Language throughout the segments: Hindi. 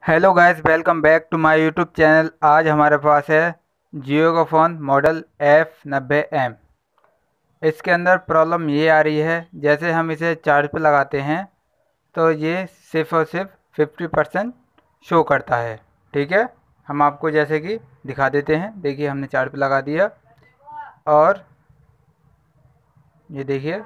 Hello guys, welcome back to my YouTube channel. आज हमारे पास है जियो का फ़ोन मॉडल F90M। इसके अंदर प्रॉब्लम ये आ रही है, जैसे हम इसे चार्ज पे लगाते हैं तो ये सिर्फ़ और सिर्फ 50% शो करता है। ठीक है, हम आपको जैसे कि दिखा देते हैं। देखिए, हमने चार्ज पे लगा दिया और ये देखिए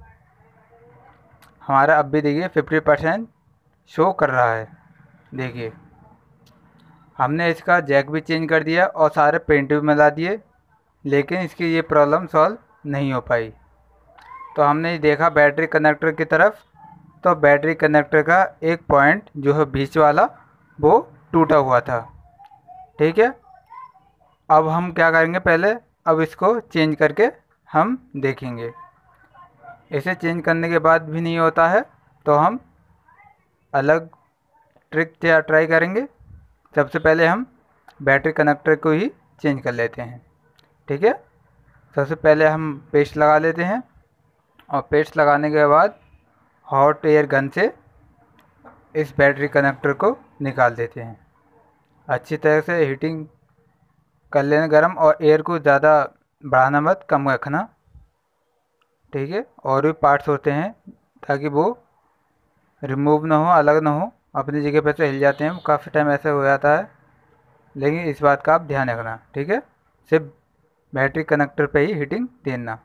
हमारा अब भी देखिए 50% शो कर रहा है। देखिए, हमने इसका जैक भी चेंज कर दिया और सारे पेंट भी मिला दिए, लेकिन इसकी ये प्रॉब्लम सॉल्व नहीं हो पाई। तो हमने देखा बैटरी कनेक्टर की तरफ, तो बैटरी कनेक्टर का एक पॉइंट जो है बीच वाला, वो टूटा हुआ था। ठीक है, अब हम क्या करेंगे, पहले अब इसको चेंज करके हम देखेंगे। इसे चेंज करने के बाद भी नहीं होता है तो हम अलग ट्रिक ट्राई करेंगे। सबसे पहले हम बैटरी कनेक्टर को ही चेंज कर लेते हैं। ठीक है, सबसे पहले हम पेस्ट लगा लेते हैं और पेस्ट लगाने के बाद हॉट एयर गन से इस बैटरी कनेक्टर को निकाल देते हैं। अच्छी तरह से हीटिंग कर लेना गर्म, और एयर को ज़्यादा बढ़ाना मत, कम रखना। ठीक है, और भी पार्ट्स होते हैं ताकि वो रिमूव ना हो, अलग ना हो, अपनी जगह पर से हिल जाते हैं। काफ़ी टाइम ऐसे हो जाता है, लेकिन इस बात का आप ध्यान रखना। ठीक है, सिर्फ बैटरी कनेक्टर पे ही हीटिंग देना।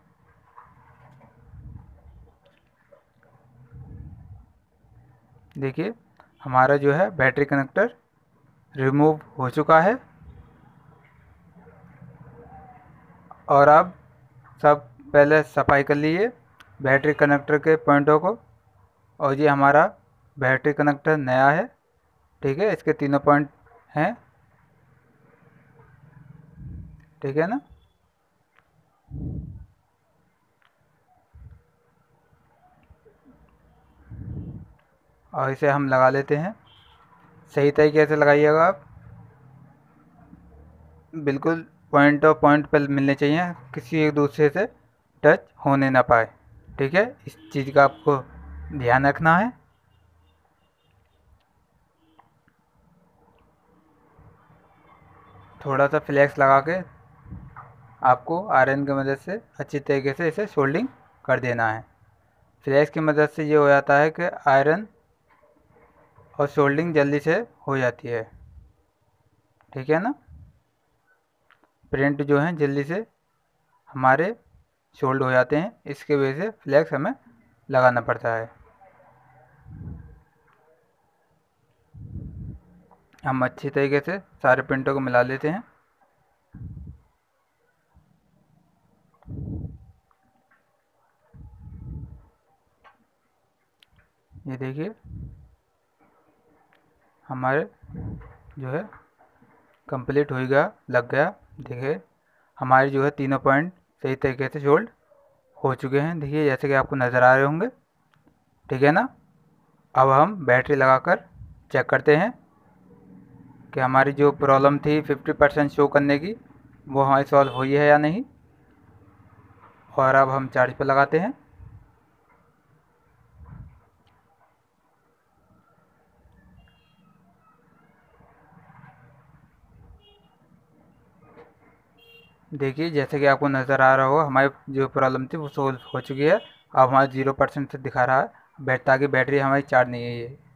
देखिए, हमारा जो है बैटरी कनेक्टर रिमूव हो चुका है। और अब सब पहले सफाई कर लीजिए बैटरी कनेक्टर के पॉइंटों को। और ये हमारा बैटरी कनेक्टर नया है। ठीक है, इसके तीनों पॉइंट हैं। ठीक है ना। और इसे हम लगा लेते हैं। सही तरीके से लगाइएगा आप, बिल्कुल पॉइंट और पॉइंट पर मिलने चाहिए, किसी एक दूसरे से टच होने ना पाए। ठीक है, इस चीज़ का आपको ध्यान रखना है। थोड़ा सा फ्लैक्स लगा के आपको आयरन की मदद से अच्छी तरीके से इसे सोल्डिंग कर देना है। फ्लैक्स की मदद से ये हो जाता है कि आयरन और सोल्डिंग जल्दी से हो जाती है। ठीक है ना, प्रिंट जो है जल्दी से हमारे सोल्ड हो जाते हैं, इसके वजह से फ्लैक्स हमें लगाना पड़ता है। हम अच्छी तरीके से सारे प्रिंटों को मिला लेते हैं। ये देखिए हमारे जो है कंप्लीट हो गया, लग गया। देखिए हमारे जो है तीनों पॉइंट सही तरीके से सोल्ड हो चुके हैं। देखिए जैसे कि आपको नज़र आ रहे होंगे। ठीक है ना, अब हम बैटरी लगाकर चेक करते हैं कि हमारी जो प्रॉब्लम थी 50% शो करने की, वो हमारी सॉल्व हुई है या नहीं। और अब हम चार्ज पर लगाते हैं। देखिए जैसे कि आपको नज़र आ रहा होगा, हमारी जो प्रॉब्लम थी वो सोल्व हो चुकी है। अब हमारा 0% से दिखा रहा है ताकि बैटरी हमारी चार्ज नहीं है। ये